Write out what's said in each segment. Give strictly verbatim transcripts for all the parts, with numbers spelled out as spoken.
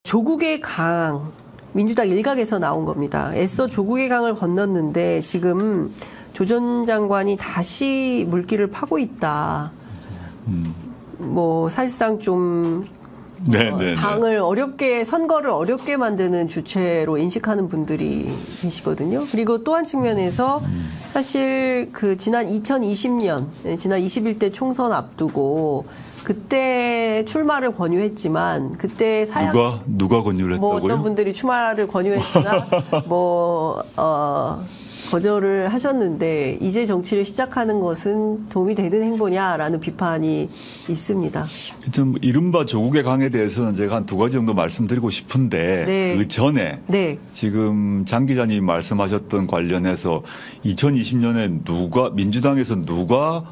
조국의 강, 민주당 일각에서 나온 겁니다. 애써 조국의 강을 건넜는데 지금 조 전 장관이 다시 물길을 파고 있다. 음. 뭐 사실상 좀 네, 어, 네, 당을 네. 어렵게 선거를 어렵게 만드는 주체로 인식하는 분들이 계시거든요. 그리고 또 한 측면에서 사실 그 지난 이천이십 년 지난 이십일 대 총선 앞두고 그때 출마를 권유했지만 그때 사양 누가 누가 권유를 했다고요? 뭐 어떤 분들이 출마를 권유했으나 뭐 어. 거절을 하셨는데 이제 정치를 시작하는 것은 도움이 되는 행보냐라는 비판이 있습니다. 좀 이른바 조국의 강에 대해서는 제가 한 두 가지 정도 말씀드리고 싶은데 네. 그 전에 네. 지금 장 기자님이 말씀하셨던 관련해서 이천이십 년에 누가 민주당에서 누가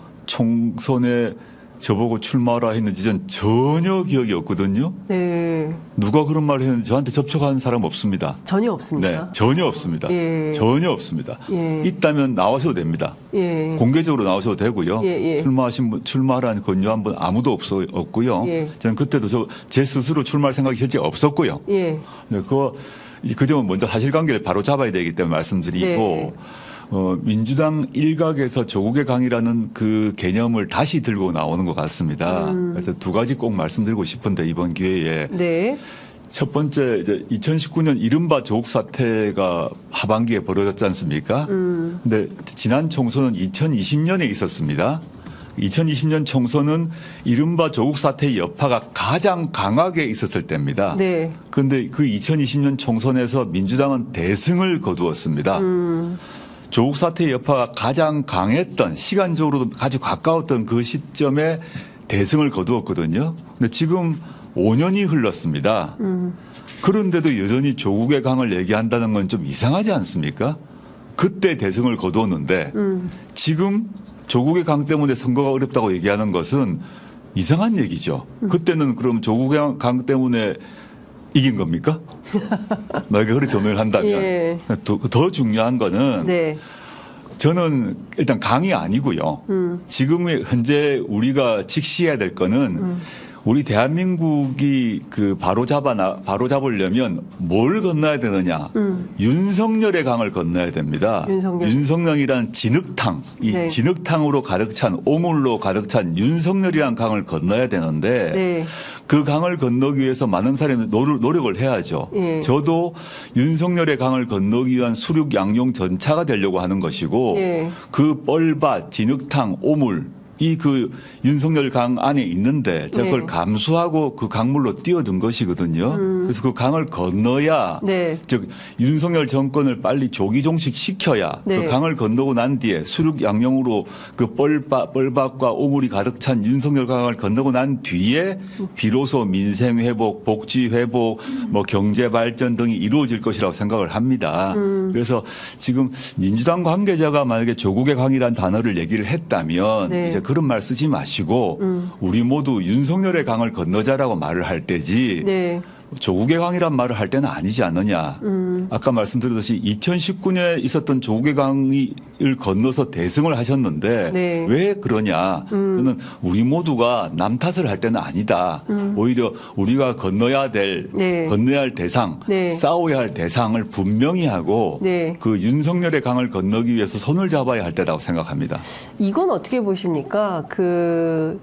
총선에 저보고 출마하라 했는지 전 전혀 기억이 없거든요. 네. 누가 그런 말을 했는지 저한테 접촉한 사람 없습니다. 전혀 없습니다. 네, 전혀 없습니다. 예. 전혀 없습니다. 예. 있다면 나오셔도 됩니다. 예. 공개적으로 나오셔도 되고요. 예, 예. 출마하신 분, 출마하라는 권유한 분 아무도 없어, 없고요. 예. 저는 그때도 저, 제 스스로 출마할 생각이 실제 없었고요. 예. 네, 그거, 그 점은 먼저 사실관계를 바로 잡아야 되기 때문에 말씀드리고, 네. 어, 민주당 일각에서 조국의 강이라는 그 개념을 다시 들고 나오는 것 같습니다. 음. 그래서 두 가지 꼭 말씀드리고 싶은데 이번 기회에. 네. 첫 번째, 이제 이천십구 년 이른바 조국 사태가 하반기에 벌어졌지 않습니까? 음. 근데 지난 총선은 이천이십 년에 있었습니다. 이천이십 년 총선은 이른바 조국 사태의 여파가 가장 강하게 있었을 때입니다. 네. 그런데 그 이천이십 년 총선에서 민주당은 대승을 거두었습니다. 음. 조국 사태의 여파가 가장 강했던 시간적으로도 아주 가까웠던 그 시점에 대승을 거두었거든요. 근데 지금 오 년이 흘렀습니다. 음. 그런데도 여전히 조국의 강을 얘기한다는 건 좀 이상하지 않습니까? 그때 대승을 거두었는데 음. 지금 조국의 강 때문에 선거가 어렵다고 얘기하는 것은 이상한 얘기죠. 음. 그때는 그럼 조국의 강 때문에 이긴 겁니까? 만약에 그렇게 변호를 한다면. 예. 더, 더 중요한 거는 네. 저는 일단 강이 아니고요. 음. 지금 현재 우리가 직시해야 될 거는 음. 우리 대한민국이 그 바로 잡아 바로 잡으려면 뭘 건너야 되느냐? 음. 윤석열의 강을 건너야 됩니다. 윤석열. 윤석열이란 진흙탕, 이 네. 진흙탕으로 가득 찬 오물로 가득 찬 윤석열이란 강을 건너야 되는데 네. 그 강을 건너기 위해서 많은 사람이 노력을 해야죠. 예. 저도 윤석열의 강을 건너기 위한 수륙 양용 전차가 되려고 하는 것이고 예. 그 뻘밭, 진흙탕, 오물 이 그 윤석열 강 안에 있는데 제가 그걸 네. 감수하고 그 강물로 뛰어든 것이거든요. 음. 그래서 그 강을 건너야 네. 즉 윤석열 정권을 빨리 조기 종식 시켜야 네. 그 강을 건너고 난 뒤에 수륙 양용으로 그 뻘밭, 뻘밭과 오물이 가득 찬 윤석열 강을 건너고 난 뒤에 비로소 민생 회복, 복지 회복, 뭐 경제 발전 등이 이루어질 것이라고 생각을 합니다. 음. 그래서 지금 민주당 관계자가 만약에 조국의 강이라는 단어를 얘기를 했다면 네. 이제 그런 말 쓰지 마시고 음. 우리 모두 윤석열의 강을 건너자라고 말을 할 때지 네. 조국의 강이란 말을 할 때는 아니지 않느냐. 음. 아까 말씀드렸듯이 이천십구 년에 있었던 조국의 강을 건너서 대승을 하셨는데 네. 왜 그러냐. 음. 저는 우리 모두가 남 탓을 할 때는 아니다. 음. 오히려 우리가 건너야 될 네. 건너야 할 대상, 네. 싸워야 할 대상을 분명히 하고 네. 그 윤석열의 강을 건너기 위해서 손을 잡아야 할 때라고 생각합니다. 이건 어떻게 보십니까? 그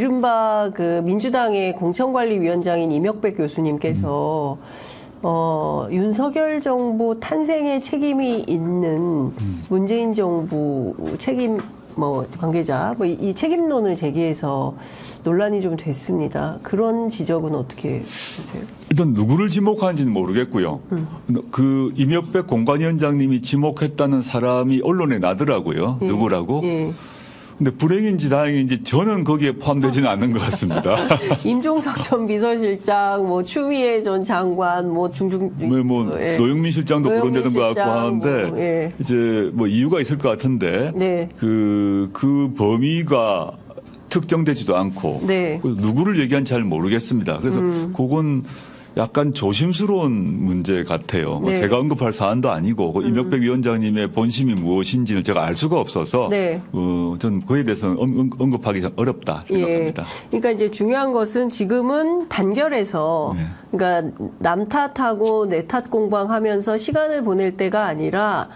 이른바 그 민주당의 공천관리위원장인 이명백 교수님께서 음. 어, 윤석열 정부 탄생에 책임이 있는 음. 문재인 정부 책임 뭐 관계자 뭐 이 책임론을 제기해서 논란이 좀 됐습니다. 그런 지적은 어떻게 보세요? 일단 누구를 지목하는지는 모르겠고요. 음. 그 이명백 공관위원장님이 지목했다는 사람이 언론에 나더라고요. 예. 누구라고? 예. 근데 불행인지 다행인지 저는 거기에 포함되지는 않는 것 같습니다. 임종석 전 비서실장, 뭐 추미애 전 장관, 뭐 중중 뭐, 뭐 예. 노영민 실장도 노영민 거론되는 것 실장, 같고 하는데 뭐, 예. 이제 뭐 이유가 있을 것 같은데 네. 그, 그 범위가 특정되지도 않고 네. 누구를 얘기한지 잘 모르겠습니다. 그래서 음. 그건 약간 조심스러운 문제 같아요. 뭐 네. 제가 언급할 사안도 아니고 그 이명박 위원장님의 본심이 무엇인지는 제가 알 수가 없어서 네. 어, 전 그에 대해서는 언- 언급하기 좀 어렵다 생각합니다. 예. 그러니까 이제 중요한 것은 지금은 단결해서 네. 그러니까 남 탓하고 내 탓 공방하면서 시간을 보낼 때가 아니라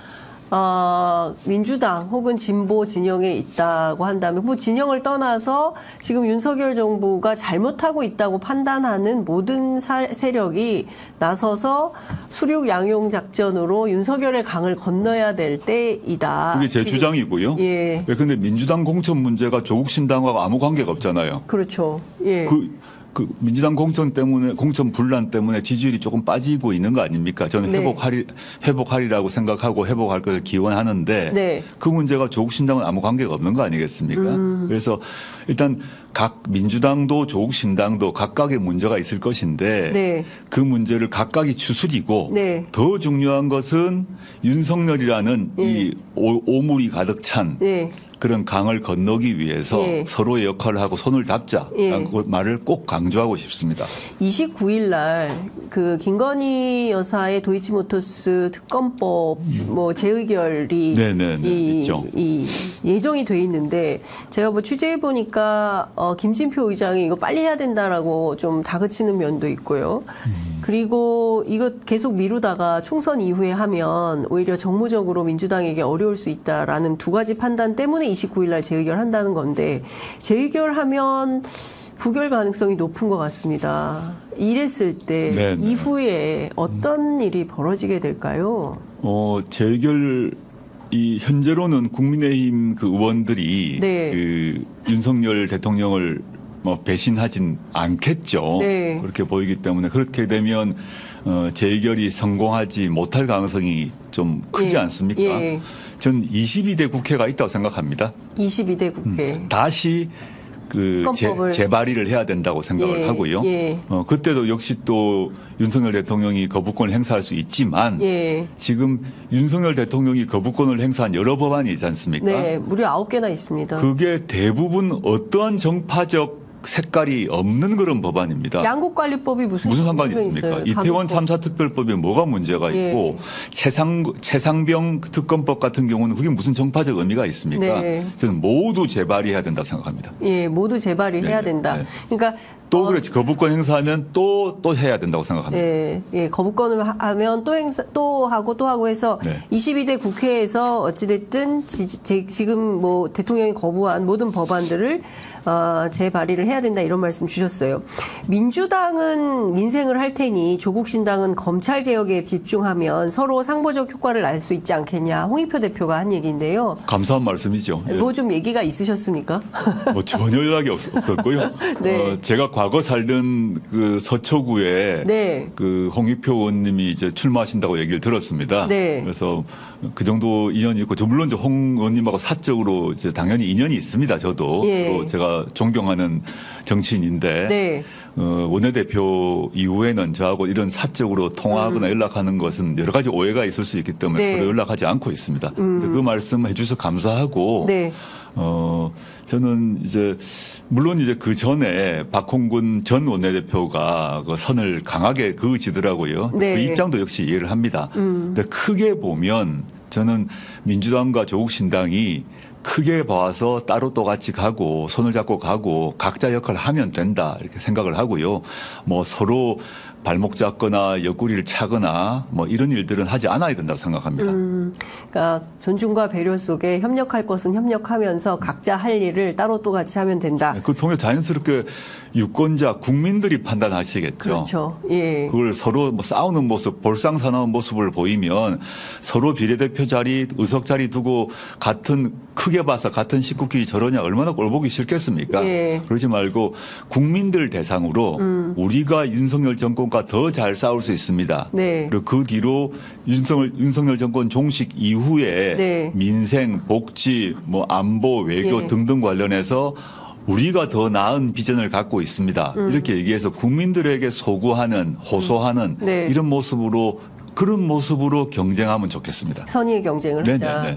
어, 민주당 혹은 진보 진영에 있다고 한다면 뭐 진영을 떠나서 지금 윤석열 정부가 잘못하고 있다고 판단하는 모든 사, 세력이 나서서 수륙 양용 작전으로 윤석열의 강을 건너야 될 때이다. 그게 제 주장이고요. 예. 그런데 민주당 공천 문제가 조국 신당하고 아무 관계가 없잖아요. 그렇죠. 예. 그, 그 민주당 공천 때문에 공천 분란 때문에 지지율이 조금 빠지고 있는 거 아닙니까? 저는 네. 회복하리 회복하리라고 생각하고 회복할 것을 기원하는데 네. 그 문제가 조국 신당은 아무 관계가 없는 거 아니겠습니까? 음. 그래서 일단 각 민주당도 조국 신당도 각각의 문제가 있을 것인데 네. 그 문제를 각각이 추스리고 네. 더 중요한 것은 윤석열이라는 예. 이 오- 오물이 가득 찬 예. 그런 강을 건너기 위해서 예. 서로의 역할을 하고 손을 잡자라고 예. 말을 꼭 강조하고 싶습니다. 이십구 일 날 그 김건희 여사의 도이치모터스 특검법 뭐 재의결이 네네네, 이, 있죠. 이 예정이 돼 있는데 제가 뭐 취재해 보니까 어, 김진표 의장이 이거 빨리 해야 된다라고 좀 다그치는 면도 있고요. 그리고 이거 계속 미루다가 총선 이후에 하면 오히려 정무적으로 민주당에게 어려울 수 있다라는 두 가지 판단 때문에 이십구 일 날 재의결한다는 건데 재의결하면 부결 가능성이 높은 것 같습니다. 이랬을 때 네네. 이후에 어떤 일이 벌어지게 될까요? 어, 재결 이 현재로는 국민의힘 그 의원들이 네. 그 윤석열 대통령을 뭐 배신하진 않겠죠. 네. 그렇게 보이기 때문에 그렇게 되면 어, 재결이 성공하지 못할 가능성이 좀 크지 예. 않습니까? 예. 전 이십이 대 국회가 있다고 생각합니다. 이십이 대 국회. 다시 그 재, 특검법을. 재발의를 해야 된다고 생각을 예, 하고요. 예. 어, 그때도 역시 또 윤석열 대통령이 거부권을 행사할 수 있지만 예. 지금 윤석열 대통령이 거부권을 행사한 여러 법안이 있지 않습니까? 네, 무려 아홉 개나 있습니다. 그게 대부분 어떠한 정파적 색깔이 없는 그런 법안입니다. 양국관리법이 무슨 무슨 상관이 관계가 있습니까? 있어요? 이태원 가국법. 참사특별법에 뭐가 문제가 예. 있고 최상, 최상병 특검법 같은 경우는 그게 무슨 정파적 의미가 있습니까? 네. 저는 모두 재발의해야 된다고 생각합니다. 예, 모두 재발이 해야 네, 된다. 네. 그러니까 또 어, 그렇지 거부권 행사하면 또 또 해야 된다고 생각합니다. 예, 예, 거부권을 하- 하면 또 행사, 또 하고 또 하고 해서 네. 이십이 대 국회에서 어찌됐든 지, 제- 지금 뭐 대통령이 거부한 모든 법안들을 어, 재발의를 해야 된다 이런 말씀 주셨어요. 민주당은 민생을 할 테니 조국 신당은 검찰 개혁에 집중하면 서로 상보적 효과를 알 수 있지 않겠냐. 홍익표 대표가 한 얘기인데요. 감사한 말씀이죠. 예. 뭐 좀 얘기가 있으셨습니까? 뭐 전혀 연락이 없, 없었고요. 네. 어, 제가 과거 살던 그 서초구에 네. 그 홍익표 의원님이 이제 출마하신다고 얘기를 들었습니다. 네. 그래서 그 정도 인연이 있고, 저 물론 이제 홍 의원님하고 사적으로 이제 당연히 인연이 있습니다. 저도 예. 또 제가 존경하는 정치인인데 네. 어, 원내대표 이후에는 저하고 이런 사적으로 통화하거나 연락하는 것은 여러 가지 오해가 있을 수 있기 때문에 음. 네. 음. 서로 연락하지 않고 있습니다. 근데 그 말씀 해주셔서 감사하고 네. 어, 저는 이제, 물론 이제 그 전에 박홍근 전 원내대표가 그 선을 강하게 그으시더라고요. 네. 그 입장도 역시 이해를 합니다. 근데 크게 보면 저는 민주당과 조국신당이 크게 봐서 따로 또 같이 가고 손을 잡고 가고 각자 역할을 하면 된다 이렇게 생각을 하고요. 뭐 서로 발목 잡거나 옆구리를 차거나 뭐 이런 일들은 하지 않아야 된다고 생각합니다. 음, 그러니까 존중과 배려 속에 협력할 것은 협력하면서 각자 할 일을 따로 또 같이 하면 된다. 그 통해 자연스럽게 유권자 국민들이 판단하시겠죠. 그렇죠. 예. 그걸 서로 뭐 싸우는 모습, 볼상사나운 모습을 보이면 서로 비례대표 자리, 의석 자리 두고 같은 크게 봐서 같은 식구끼리 저러냐 얼마나 꼴보기 싫겠습니까? 예. 그러지 말고 국민들 대상으로 음. 우리가 윤석열 정권과 더 잘 싸울 수 있습니다. 네. 그리고 그 뒤로 윤석열, 윤석열 정권 종식 이후에 네. 민생, 복지, 뭐 안보, 외교 예. 등등 관련해서 우리가 더 나은 비전을 갖고 있습니다. 음. 이렇게 얘기해서 국민들에게 소구하는, 호소하는 네. 이런 모습으로 그런 모습으로 경쟁하면 좋겠습니다. 선의의 경쟁을 네, 하자. 네, 네.